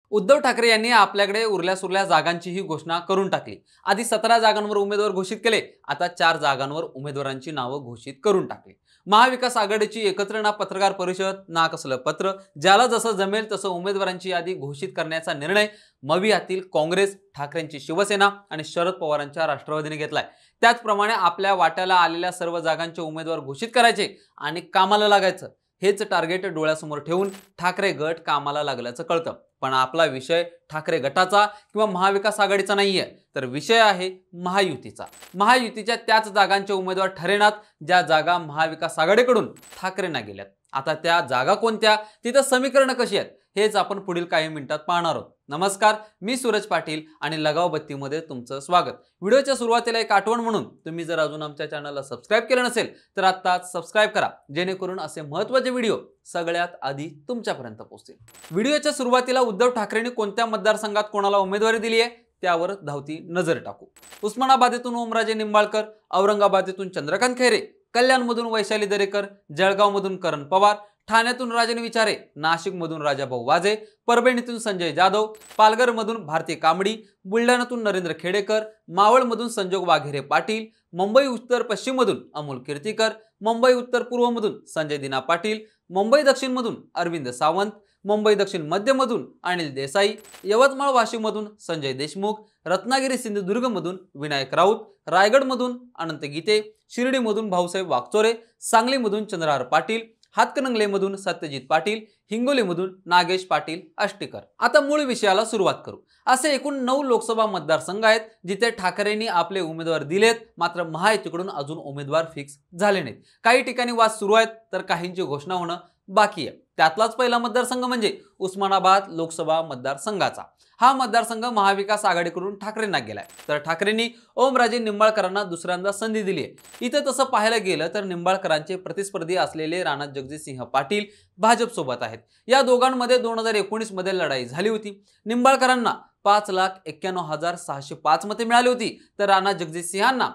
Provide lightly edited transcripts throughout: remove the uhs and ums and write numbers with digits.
उद्धव ठाकरे यांनी आपल्याकडे उरल्या सुरल्या जागांचीही घोषणा करून टाकली। आधी 17 जागांवर उमेदवार घोषित केले, आता 4 जागांवर उमेदवारांची नावं घोषित करून टाकली। महाविकास आघाडीची एकत्र ना पत्रकार परिषद ना कसलं पत्र, ज्याला जसं जमेल तसं उमेदवारांची यादी घोषित करण्याचा निर्णय मवियातील काँग्रेस, ठाकरेंची शिवसेना आणि शरद पवारांच्या राष्ट्रवादीने घेतलाय। त्याचप्रमाणे आपल्या वाट्याला आलेल्या सर्व जागांचे उमेदवार घोषित करायचे आणि कामाला लागायचं, हेच टार्गेट डोळ्यासमोर ठेवून ठाकरे गट कामाला लागल्याचं कळतं। पण आपला विषय ठाकरे गटाचा किंवा महाविकास आघाडीचा नाहीये, तर विषय आहे महायुतीचा। महायुतीच्या त्याच जागांचे उमेदवार ठरेनात ज्या जागा महाविकास आघाडीकडून ठाकरेंना गेल्यात। आता त्या जागा कोणत्या, तिथं समीकरण कशी आहेत, हेच आपण पुढील काही मिनिटात पाहणार आहोत। नमस्कार, मी सूरज पाटील आणि लगाव बत्तीमध्ये तुमचं स्वागत। व्हिडिओच्या सुरुवातीला एक आठवण म्हणून, तुम्ही जर अजून आमच्या चॅनलला सबस्क्राइब केलं नसेल तर आत्ताच सबस्क्राइब करा, जेणेकरून असे महत्त्वाचे व्हिडिओ सगळ्यात आधी तुमच्यापर्यंत पोहोचतील। व्हिडिओच्या सुरुवातीला उद्धव ठाकरेंनी कोणत्या मतदारसंघात कोणाला उमेदवारी दिली आहे त्यावर धावती नजर टाकू। उस्मानाबादेतून ओमराजे निंबाळकर, औरंगाबादेतून चंद्रकांत खैरे, कल्याणमधून वैशाली दरेकर, जळगावमधून करण पवार, ठाण्यातून राजन विचारे, नाशिकमधून राजाभाऊ वाजे, परभणीतून संजय जाधव, पालघरमधून भारती कांबडी, बुलढाण्यातून नरेंद्र खेडेकर, मावळमधून संजोग वाघेरे पाटील, मुंबई उत्तर पश्चिममधून अमोल कीर्तीकर, मुंबई उत्तर पूर्वमधून संजय दिना पाटील, मुंबई दक्षिणमधून अरविंद सावंत, मुंबई दक्षिण मध्यमधून अनिल देसाई, यवतमाळ वाशिममधून संजय देशमुख, रत्नागिरी सिंधुदुर्गमधून विनायक राऊत, रायगडमधून अनंत गीते, शिर्डीमधून भाऊसाहेब वागचोरे, सांगलीमधून चंद्रहार पाटील, हातकणंगलेमधून सत्यजित पाटील, हिंगोलीमधून नागेश पाटील आष्टीकर। आता मूळ विषयाला सुरुवात करू। असे एकूण 9 लोकसभा मतदारसंघ आहेत जिथे ठाकरेंनी आपले उमेदवार दिलेत, मात्र महायुतीकडून अजून उमेदवार फिक्स झाले नाहीत। काही ठिकाणी वाद सुरू आहेत तर काहींची घोषणा होणं बाकी आहे। त्यातलाच पहिला मतदारसंघ म्हणजे उस्मानाबाद लोकसभा मतदारसंघाचा। हा मतदारसंघ महाविकास आघाडीकडून ठाकरेंना गेलाय, तर ठाकरेंनी ओमराजे निंबाळकरांना दुसऱ्यांदा संधी दिली आहे। इथे तसं पाहायला गेलं तर निंबाळकरांचे प्रतिस्पर्धी असलेले राणा जगजितसिंह पाटील भाजप सोबत आहेत। या दोघांमध्ये 2019 मध्ये लढाई झाली होती। निंबाळकरांना 5,91,605 मते मिळाली होती, तर राणा जगजितसिंहांना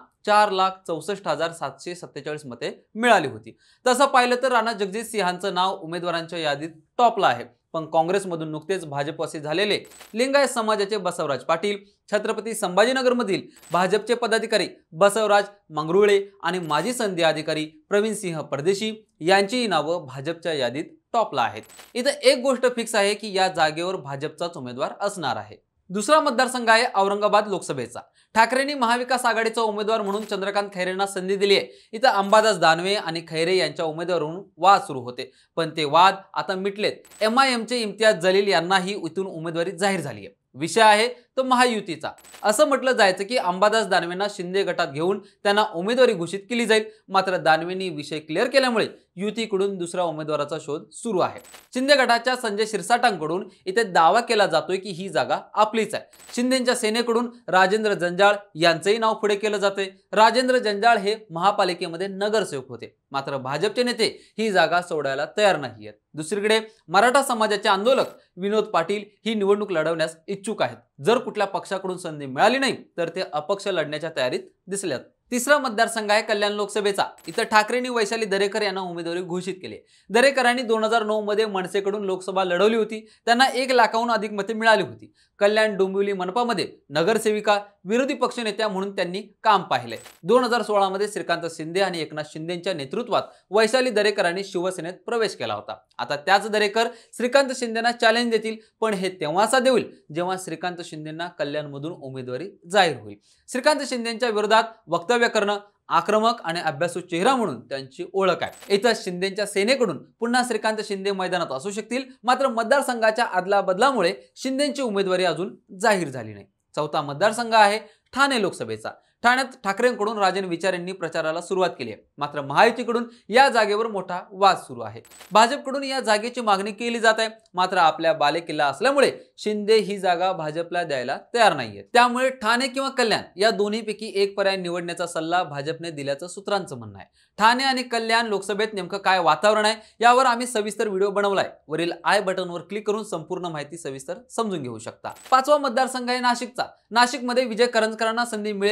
4,64,747 मते मिळाली होती। तसं पाहिलं तर राणा जगजितसिंहांचं नाव उमेदवारांच्या यादीत टॉपला आहे, पण काँग्रेसमधून नुकतेच भाजपवासी झालेले लिंगायत समाजाचे बसवराज पाटील, छत्रपती संभाजीनगरमधील भाजपचे पदाधिकारी बसवराज मंगरुळे आणि माजी संधी अधिकारी प्रवीणसिंह परदेशी यांचीही नावं भाजपच्या यादीत टॉपला आहेत। इथं एक गोष्ट फिक्स आहे की या जागेवर भाजपचाच उमेदवार असणार आहे। दुसरा मतदारसंघ आहे औरंगाबाद लोकसभेचा। ठाकरेंनी महाविकास आघाडीचा उमेदवार म्हणून चंद्रकांत खैरेंना संधी दिली आहे। इथं अंबादास दानवे आणि खैरे यांच्या उमेदवारावरून वाद सुरू होते, पण ते वाद आता मिटलेत। MIMचे इम्तियाज जलील यांनाही इथून उमेदवारी जाहीर झाली आहे। विषय आहे तो महायुतीचा। असं म्हटलं जायचं की अंबादास दानवेंना शिंदे गटात घेऊन त्यांना उमेदवारी घोषित केली जाईल, मात्र दानवेंनी विषय क्लिअर केल्यामुळे युतीकडून दुसऱ्या उमेदवाराचा शोध सुरू आहे। शिंदे गटाच्या संजय शिरसाटांकडून इथे दावा केला जातोय की ही जागा आपलीच आहे। शिंदेच्या सेनेकडून राजेंद्र जंजाळ यांचंही नाव पुढे केलं जाते। राजेंद्र जंजाळ हे महापालिकेमध्ये नगरसेवक होते, मात्र भाजपचे नेते ही जागा सोडायला तयार नाहीयेत। दुसरीकडे मराठा समाजाचे आंदोलक विनोद पाटील ही निवडणूक लढवण्यास इच्छुक आहेत। जर कुठल्या पक्षाकडून संधी मिळाली नाही तर ते अपक्ष लढण्याच्या तयारीत दिसल्यात। तिसरा मतदारसंघ आहे कल्याण लोकसभेचा। इथं ठाकरेंनी वैशाली दरेकर यांना उमेदवारी घोषित केली। दरेकरांनी 2009 मध्ये मनसेकडून लोकसभा लढवली होती, त्यांना 1 लाखाहून अधिक मते मिळाली होती। कल्याण डोंबिवली मनपामध्ये नगरसेविका, विरोधी पक्षनेत्या म्हणून त्यांनी काम पाहिले। 2016 मध्ये श्रीकांत शिंदे आणि एकनाथ शिंदेच्या नेतृत्वात वैशाली दरेकरांनी शिवसेनेत प्रवेश केला होता। आता त्याच दरेकर श्रीकांत शिंदेना चॅलेंज देतील, पण हे तेव्हा साध्य होईल जेव्हा श्रीकांत शिंदेंना कल्याणमधून उमेदवारी जाहीर होईल। श्रीकांत शिंदेच्या विरोधात वक्तव्य करणं, आक्रमक आणि अभ्यासू चेहरा म्हणून त्यांची ओळख आहे। इथं शिंदेच्या सेनेकडून पुन्हा श्रीकांत शिंदे मैदानात असू शकतील, मात्र मतदारसंघाच्या आदला बदलामुळे शिंदेची उमेदवारी अजून जाहीर झाली नाही। चौथा मतदारसंघ आहे ठाणे लोकसभेचा। ठाण्यात ठाकरेंकडून राजन विचारेंनी प्रचाराला सुरुवात केली आहे, मात्र महायुतीकडून या जागेवर मोठा वाद सुरू आहे। भाजपकडून या जागेची मागणी केली जात आहे, मात्र आपल्या बालेकिल्ला असल्यामुळे शिंदे ही जागा भाजपला द्यायला तयार नाहीये। त्यामुळे ठाणे किंवा कल्याण या दोन्हीपैकी एक पर्याय निवडण्याचा सल्ला भाजपने दिल्याचं सूत्रांचं म्हणणं आहे। ठाणे आणि कल्याण लोकसभेत नेमकं काय वातावरण आहे यावर आम्ही सविस्तर व्हिडिओ बनवलाय, वरील आय बटनवर क्लिक करून संपूर्ण माहिती सविस्तर समजून घेऊ शकता। पाचवा मतदारसंघ आहे नाशिकचा। नाशिकमध्ये विजय करंजकरांना संधी मिळेल म्हणता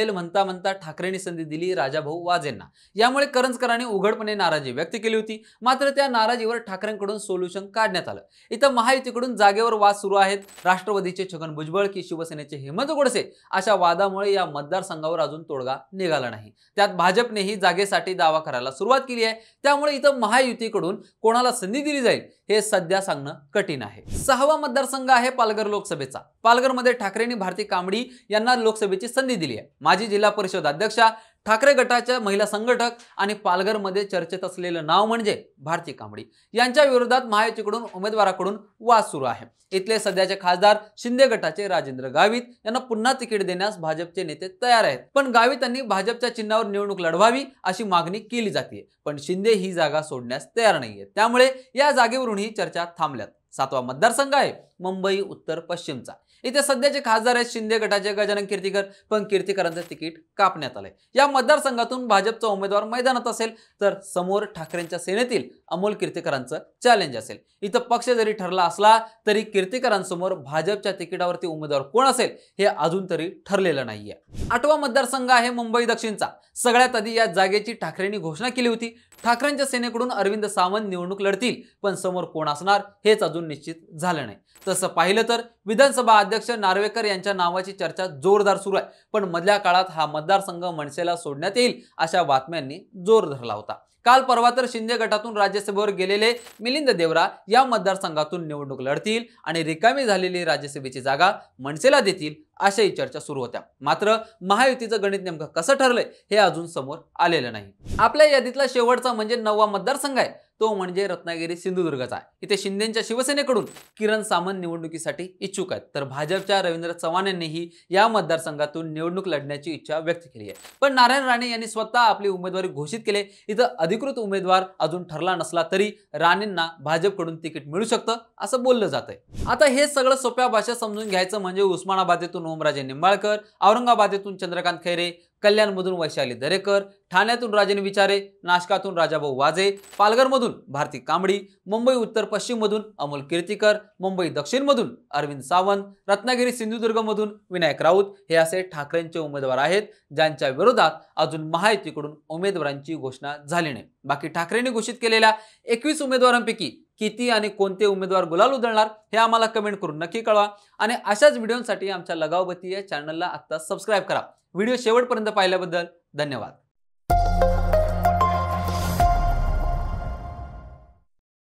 म्हणता ठाकरेंनी संधी दिली राजाभाऊ वाजेंना। यामुळे करंजकरांनी उघडपणे नाराजी व्यक्त केली होती। मात्र त्या नाराजीवर ठाकरेंकडून सोल्युशन काढण्यात आलं। इथं महायुतीकडून जागेवर वाद सुरू आहेत। राष्ट्रवादीचे छगन भुजबळ की शिवसेनेचे हेमंत गोडसे अशा वादामुळे या मतदारसंघावर अजून तोडगा निघाला नाही। त्यात भाजपनेही जागेसाठी दावा करायला सुरुवात केली आहे। त्यामुळे इथं महायुतीकडून कोणाला संधी दिली जाईल हे सध्या सांगणं कठीण आहे। 6वा मतदारसंघ आहे पालघर लोकसभेचा। पालघरमध्ये ठाकरेंनी भारती कांबडी यांना लोकसभेची संधी दिली आहे। माजी जिल्हा परिषद अध्यक्षा, ठाकरे गटाच्या महिला संघटक आणि पालघरमध्ये चर्चेत असलेलं नाव म्हणजे भारती कांबडी यांच्या विरोधात महायुतीकडून उमेदवाराकडून वाद सुरू आहे। इथले सध्याचे खासदार शिंदे गटाचे राजेंद्र गावित यांना पुन्हा तिकीट देण्यास भाजपचे नेते तयार आहेत। पण गावितांनी भाजपच्या चिन्हावर निवडणूक लढवावी अशी मागणी केली जाते, पण शिंदे ही जागा सोडण्यास तयार नाहीये। त्यामुळे या जागेवरून ही चर्चा थांबल्यात। 7वा मतदारसंघ आहे मुंबई उत्तर पश्चिमचा। इथे सध्याचे खासदार आहेत शिंदे गटाचे गजानन कीर्तीकर, पण कीर्तीकरांचं तिकीट कापण्यात आलंय। या मतदारसंघातून भाजपचा उमेदवार मैदानात असेल तर समोर ठाकरेंच्या सेनेतील अमोल कीर्तीकरांचं चॅलेंज असेल। इथं पक्ष जरी ठरला असला तरी कीर्तीकरांसमोर भाजपच्या तिकिटावरती उमेदवार कोण असेल हे अजून तरी ठरलेलं नाहीये। 8वा मतदारसंघ आहे मुंबई दक्षिणचा। सगळ्यात आधी या जागेची ठाकरेंनी घोषणा केली होती। ठाकरेंच्या सेनेकडून अरविंद सावंत निवडणूक लढतील, पण समोर कोण असणार हेच अजून निश्चित झालं नाही। तसं पाहिलं तर विधानसभा अध्यक्ष नार्वेकर यांच्या नावाची चर्चा जोरदार सुरू आहे, पण मधल्या काळात हा मतदारसंघ मनसेला सोडण्यात येईल अशा बातम्यांनी जोर धरला होता। काल परवा तर शिंदे गटातून राज्यसभेवर गेलेले मिलिंद देवरा या मतदारसंघातून निवडणूक लढतील आणि रिकामी झालेली राज्यसभेची जागा मनसेला देतील अशाही चर्चा सुरू होत्या। मात्र महायुतीचं गणित नेमकं कसं ठरलंय हे अजून समोर आलेलं नाही। आपल्या यादीतला शेवटचा म्हणजे 9वा मतदारसंघ आहे, तो म्हणजे रत्नागिरी सिंधुदुर्गचा। इथे शिंदेच्या शिवसेनेकडून किरण सामंत निवडणुकीसाठी इच्छुक आहेत, तर भाजपच्या रवींद्र चव्हाण यांनीही या मतदारसंघातून निवडणूक लढण्याची इच्छा व्यक्त केली आहे। पण नारायण राणे यांनी स्वतः आपली उमेदवारी घोषित केली। इथं अधिकृत उमेदवार अजून ठरला नसला तरी राणेंना भाजपकडून तिकीट मिळू शकतं असं बोललं जातंय। आता हे सगळं सोप्या भाषेत समजून घ्यायचं म्हणजे उस्मानाबादेतून ओमराजे निंबाळकर, औरंगाबादेतून चंद्रकांत खैरे, कल्याणमधून वैशाली दरेकर, ठाण्यातून राजन विचारे, नाशकातून राजाभाऊ वाजे, पालघरमधून भारती कांबडी, मुंबई उत्तर पश्चिममधून अमोल कीर्तीकर, मुंबई दक्षिणमधून अरविंद सावंत, रत्नागिरी सिंधुदुर्गमधून विनायक राऊत हे असे ठाकरेंचे उमेदवार आहेत, ज्यांच्या विरोधात अजून महायुतीकडून उमेदवारांची घोषणा झाली नाही। बाकी ठाकरेंनी घोषित केलेल्या 21 उमेदवारांपैकी किती आणि कोणते उमेदवार गुलाल उधळणार हे आम्हाला कमेंट करून नक्की कळवा। आणि अशाच व्हिडिओसाठी आमच्या लगावबत्ती या चॅनलला आता सबस्क्राइब करा। व्हिडिओ शेवटपर्यंत पाहिल्याबद्दल धन्यवाद।